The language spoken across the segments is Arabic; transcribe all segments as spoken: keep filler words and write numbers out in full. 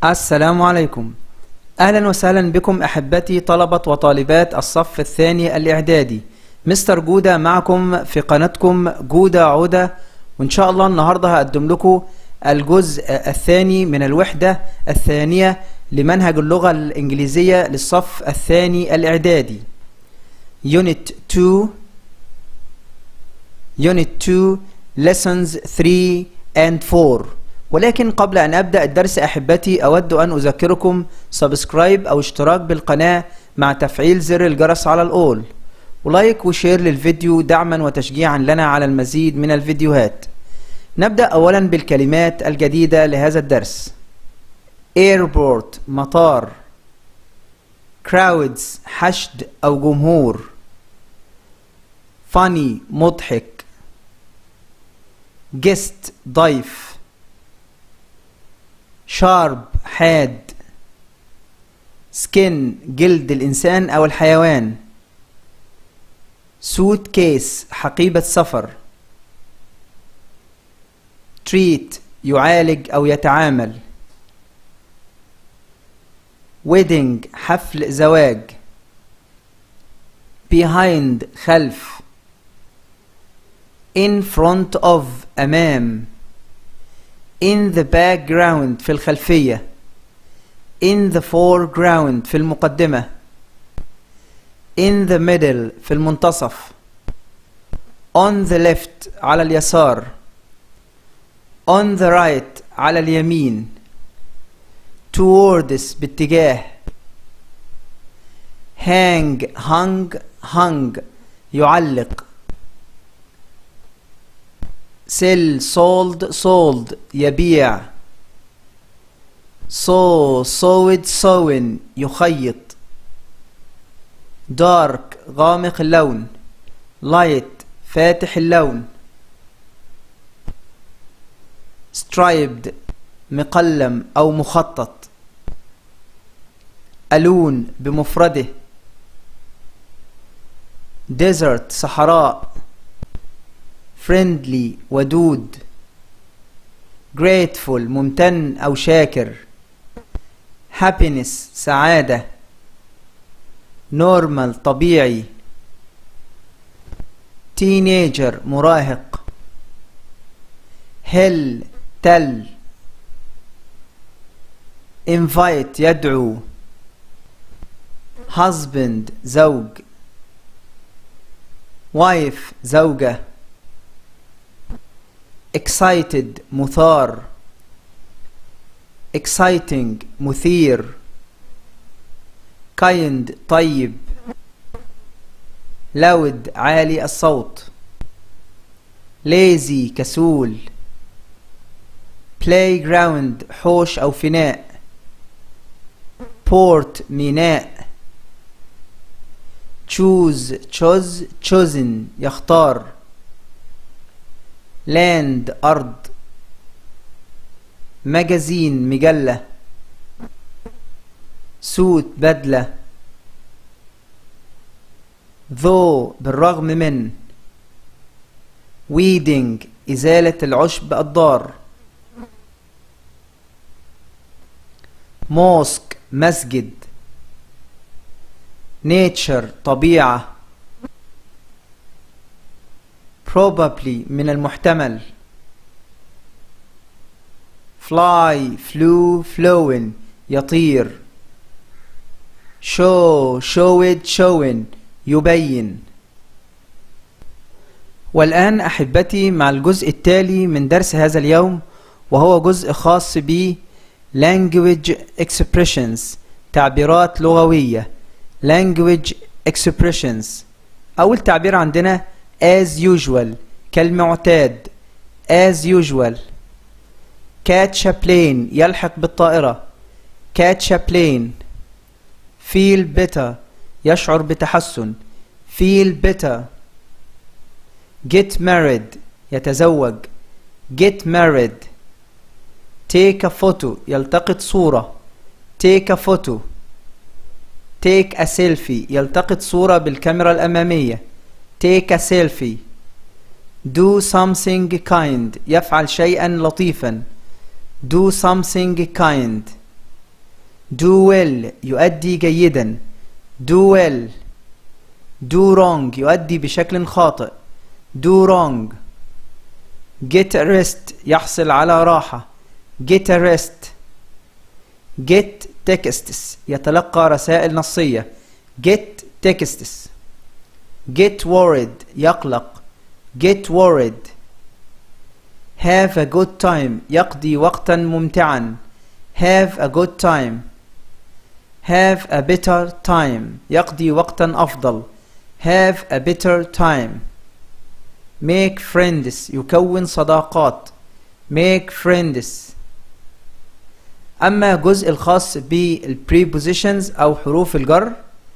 السلام عليكم. أهلا وسهلا بكم أحبتي طلبة وطالبات الصف الثاني الإعدادي. مستر جودة معكم في قناتكم جودة عودة، وإن شاء الله النهاردة هقدم لكم الجزء الثاني من الوحدة الثانية لمنهج اللغة الإنجليزية للصف الثاني الإعدادي. Unit two Unit two Lessons three and four. ولكن قبل أن أبدأ الدرس أحبتي أود أن أذكركم سبسكرايب أو اشتراك بالقناة مع تفعيل زر الجرس على الأول، ولايك وشير للفيديو دعما وتشجيعا لنا على المزيد من الفيديوهات. نبدأ أولا بالكلمات الجديدة لهذا الدرس. Airport مطار. Crowds حشد أو جمهور. Funny مضحك. Guest ضيف. Sharp حاد. Skin جلد الإنسان أو الحيوان. Suitcase حقيبة سفر. Treat يعالج أو يتعامل. Wedding حفل زواج. Behind خلف. In front of أمام. In the background في الخلفية. In the foreground في المقدمة. In the middle في المنتصف. On the left على اليسار. On the right على اليمين. Towards باتجاه. Hang hung hung يعلق. Sell sold sold يبيع. Sew sewed sewn يخيط. Dark غامق اللون. Light فاتح اللون. Striped مقلم أو مخطط. Alone بمفرده. Desert صحراء. Friendly ودود. Grateful ممتن أو شاكر. Happiness سعادة. Normal طبيعي. Teenager مراهق. Hell تل. Invite يدعو. Husband زوج. Wife زوجة. Excited مثار. Exciting مثير. Kind طيب. Loud عالي الصوت. Lazy كسول. Playground حوش أو فناء. Port ميناء. Choose chose chosen يختار. Land أرض. مجازين مجلة. suit بدلة. though بالرغم من. weeding إزالة العشب الضار. mosque مسجد. nature طبيعة. probably من المحتمل. fly flew flown يطير. show showed shown يبين. والآن أحبتي مع الجزء التالي من درس هذا اليوم، وهو جزء خاص ب language expressions تعبيرات لغوية. language expressions أول تعبير عندنا as usual كالمعتاد. as usual. catch a plane يلحق بالطائرة. catch a plane. feel better يشعر بتحسن. feel better. get married يتزوج. get married. take a photo يلتقط صورة. take a photo. take a selfie يلتقط صورة بالكاميرا الأمامية. take a selfie. do something kind يفعل شيئا لطيفا. do something kind. do well يؤدي جيدا. do well. do wrong يؤدي بشكل خاطئ. do wrong. get a rest يحصل على راحة. get a rest. get texts يتلقى رسائل نصية. get texts. get worried يقلق. get worried. have a good time يقضي وقتا ممتعا. have a good time. have a better time يقضي وقتا أفضل. have a better time. make friends يكون صداقات. make friends. أما الجزء الخاص بال prepositions أو حروف الجر،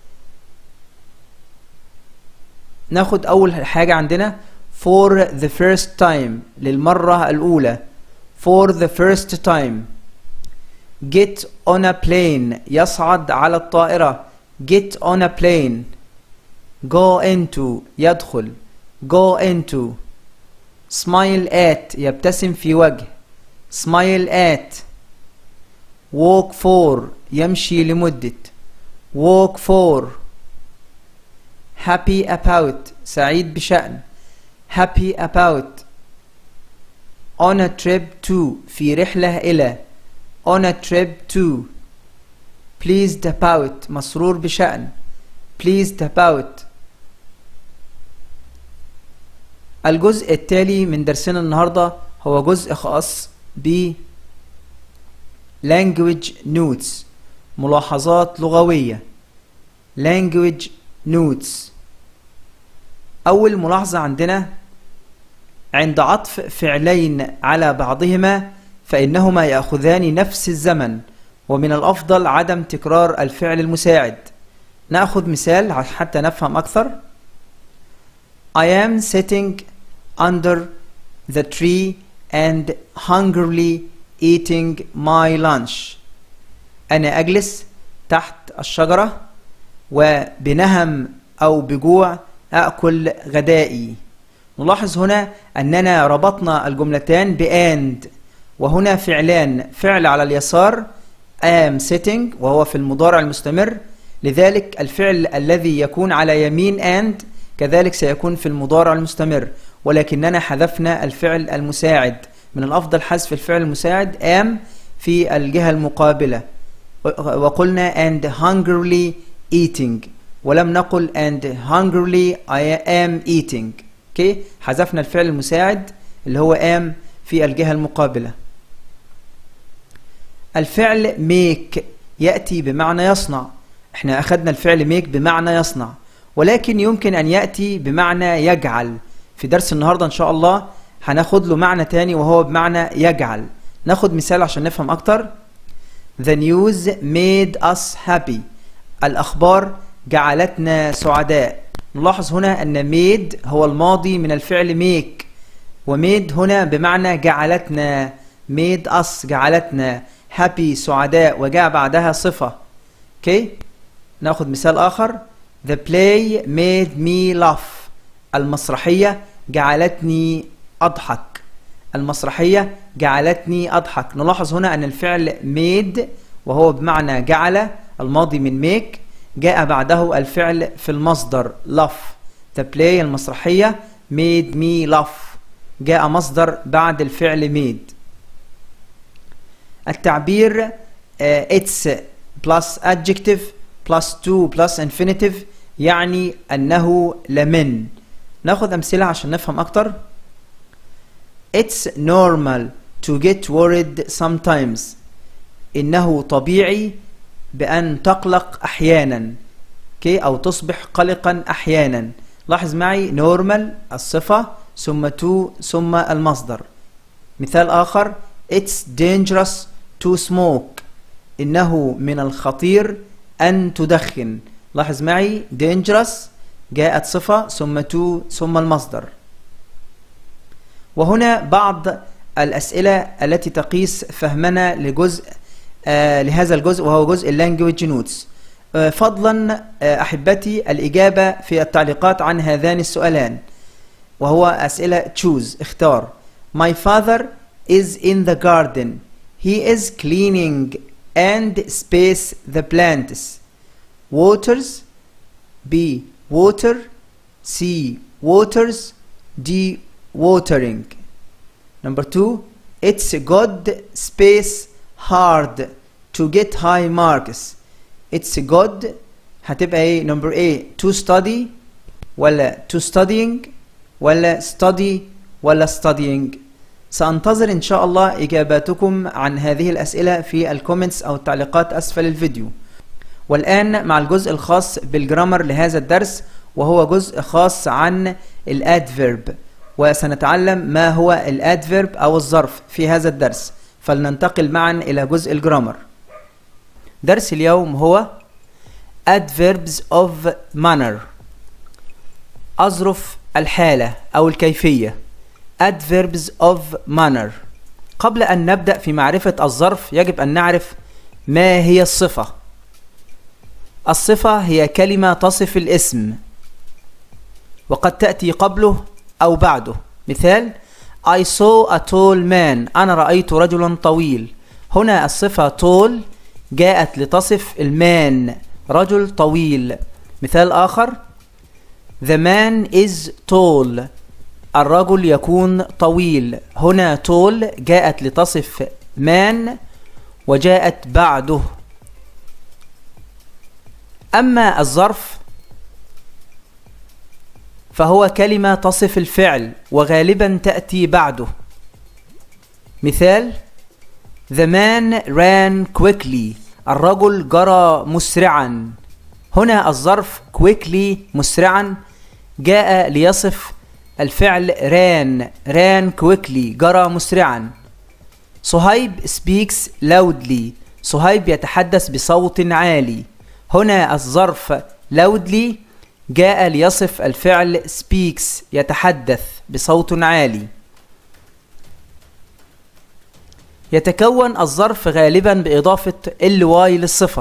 ناخد أول حاجة عندنا for the first time للمرة الأولى. for the first time. get on a plane يصعد على الطائرة. get on a plane. go into يدخل. go into. smile at يبتسم في وجه. smile at. walk for يمشي لمدة. walk for. happy about سعيد بشأن. happy about. on a trip to في رحلة إلى. on a trip to. pleased about مسرور بشأن. pleased about. الجزء التالي من درسنا النهاردة هو جزء خاص ب language notes ملاحظات لغوية. language notes. أول ملاحظة عندنا عند عطف فعلين على بعضهما فإنهما يأخذان نفس الزمن، ومن الأفضل عدم تكرار الفعل المساعد. نأخذ مثال حتى نفهم أكثر. I am sitting under the tree and hungrily eating my lunch. أنا أجلس تحت الشجرة وبنهم أو بجوع أأكل غدائي. نلاحظ هنا أننا ربطنا الجملتان بأند، وهنا فعلان، فعل على اليسار am sitting وهو في المضارع المستمر، لذلك الفعل الذي يكون على يمين and كذلك سيكون في المضارع المستمر، ولكننا حذفنا الفعل المساعد. من الأفضل حذف الفعل المساعد am في الجهة المقابلة، وقلنا and hungrily eating، ولم نقل and hungrily I am eating. اوكي، حذفنا الفعل المساعد اللي هو am في الجهة المقابلة. الفعل make يأتي بمعنى يصنع. احنا أخذنا الفعل make بمعنى يصنع، ولكن يمكن أن يأتي بمعنى يجعل. في درس النهاردة إن شاء الله هناخد له معنى تاني وهو بمعنى يجعل. ناخد مثال عشان نفهم أكتر. The news made us happy. الأخبار جعلتنا سعداء. نلاحظ هنا أن made هو الماضي من الفعل make، وmade هنا بمعنى جعلتنا. made us جعلتنا happy سعداء، وجاء بعدها صفة. اوكي، ناخد مثال آخر. The play made me laugh. المسرحية جعلتني أضحك. المسرحية جعلتني أضحك. نلاحظ هنا أن الفعل made وهو بمعنى جعل، الماضي من make، جاء بعده الفعل في المصدر laugh. The play المسرحية made me laugh، جاء مصدر بعد الفعل made. التعبير uh, it's plus adjective plus to plus infinitive يعني أنه لمن. ناخذ أمثلة عشان نفهم أكتر. It's normal to get worried sometimes. إنه طبيعي بأن تقلق أحيانا، كي أو تصبح قلقا أحيانا. لاحظ معي normal الصفة ثم to ثم المصدر. مثال آخر It's dangerous to smoke. إنه من الخطير أن تدخن. لاحظ معي dangerous جاءت صفة ثم to ثم المصدر. وهنا بعض الأسئلة التي تقيس فهمنا لجزء آه لهذا الجزء وهو جزء language notes. آه فضلا آه أحبتي الإجابة في التعليقات عن هذان السؤالان، وهو أسئلة choose اختار. My father is in the garden. He is cleaning and space the plants. Waters. B. Water. C. Waters. D. Watering. Number two. It's good space hard to get high marks. It's good هتبقى ايه؟ number A to study ولا to studying ولا study ولا studying. سأنتظر إن شاء الله إجاباتكم عن هذه الأسئلة في الكومنتس أو التعليقات أسفل الفيديو. والآن مع الجزء الخاص بالجرامر لهذا الدرس، وهو جزء خاص عن الادفيرب، وسنتعلم ما هو الادفيرب أو الظرف في هذا الدرس. فلننتقل معا إلى جزء الجرامر. درس اليوم هو adverbs of manner، أظرف الحالة أو الكيفية. adverbs of manner. قبل أن نبدأ في معرفة الظرف يجب أن نعرف ما هي الصفة. الصفة هي كلمة تصف الاسم وقد تأتي قبله أو بعده. مثال: I saw a tall man. أنا رأيت رجلا طويل. هنا الصفة tall جاءت لتصف المان، رجل طويل. مثال آخر: The man is tall. الرجل يكون طويل. هنا tall جاءت لتصف man وجاءت بعده. أما الظرف فهو كلمة تصف الفعل وغالبا تأتي بعده. مثال: The man ran quickly. الرجل جرى مسرعا. هنا الظرف quickly مسرعا جاء ليصف الفعل ran ran quickly جرى مسرعا. صهيب speaks loudly. صهيب يتحدث بصوت عالي. هنا الظرف loudly جاء ليصف الفعل speaks يتحدث بصوت عالي. يتكون الظرف غالبا بإضافة ly للصفة.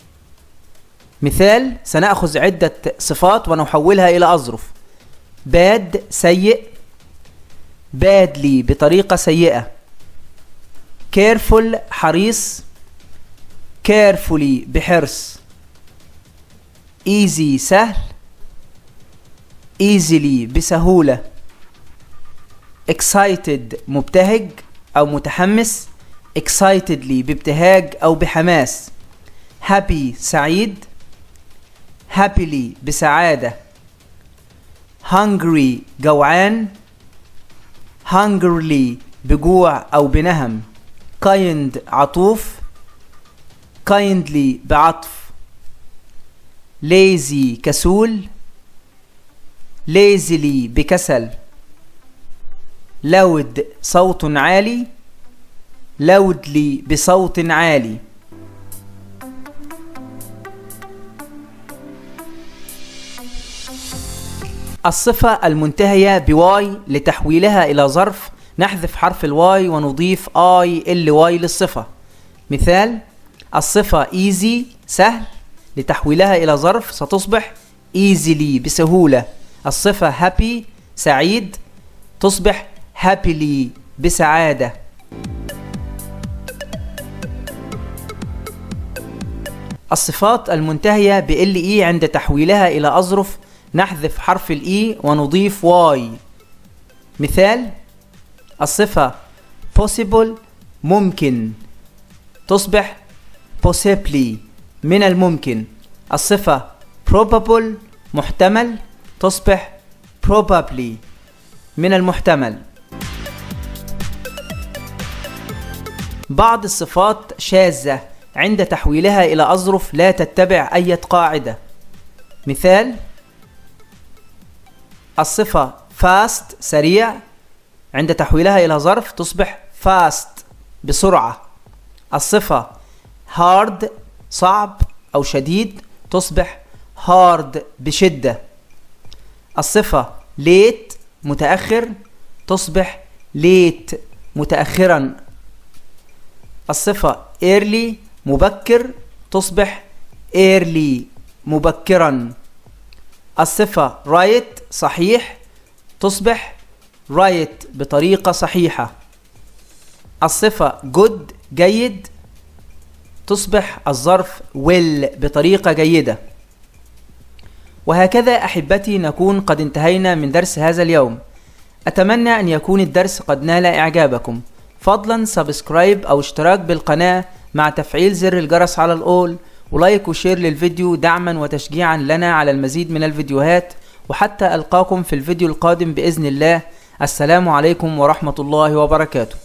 مثال: سنأخذ عدة صفات ونحولها إلى أظرف. bad سيء، badly بطريقة سيئة. careful حريص، carefully بحرص. easy سهل، easily بسهولة. excited مبتهج أو متحمس، excitedly بابتهاج أو بحماس. happy سعيد، happily بسعادة. hungry جوعان، hungrily بجوع أو بنهم. kind عطوف، kindly بعطف. lazy كسول، lazily بكسل. loud صوت عالي، loudly بصوت عالي. الصفة المنتهية بواي لتحويلها إلى ظرف نحذف حرف الواي ونضيف اي ال واي للصفة. مثال: الصفة easy سهل لتحويلها إلى ظرف ستصبح easily بسهولة. الصفة happy سعيد تصبح happily بسعادة. الصفات المنتهية ب له عند تحويلها إلى أظرف نحذف حرف الإي ونضيف واي. مثال: الصفة possible ممكن تصبح possibly من الممكن. الصفة probable محتمل تصبح probably من المحتمل. بعض الصفات شاذة عند تحويلها إلى أظرف لا تتبع أي قاعدة. مثال: الصفة fast سريع عند تحويلها إلى ظرف تصبح fast بسرعة. الصفة hard صعب أو شديد تصبح hard بشدة. الصفة late متأخر تصبح late متأخرا. الصفة early مبكر تصبح early مبكرا. الصفة right صحيح تصبح right بطريقة صحيحة. الصفة good جيد تصبح الظرف will بطريقة جيدة. وهكذا أحبتي نكون قد انتهينا من درس هذا اليوم. أتمنى أن يكون الدرس قد نال إعجابكم. فضلا سبسكرايب أو اشتراك بالقناة مع تفعيل زر الجرس على الأول، ولايك وشير للفيديو دعما وتشجيعا لنا على المزيد من الفيديوهات. وحتى ألقاكم في الفيديو القادم بإذن الله. السلام عليكم ورحمة الله وبركاته.